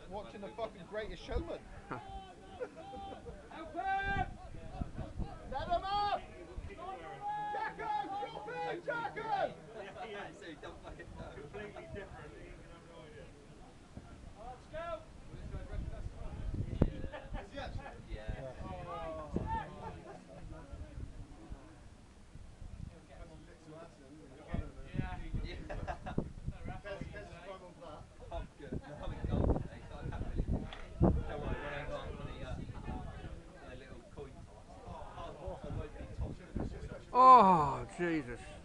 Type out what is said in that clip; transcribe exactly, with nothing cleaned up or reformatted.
watching the fucking Greatest Showman. Let him up! Jacko! Drop it, Jacko! Yeah, so don't fucking know. Completely different. Let's go! Yes. Yeah. Oh. Oh, Jesus.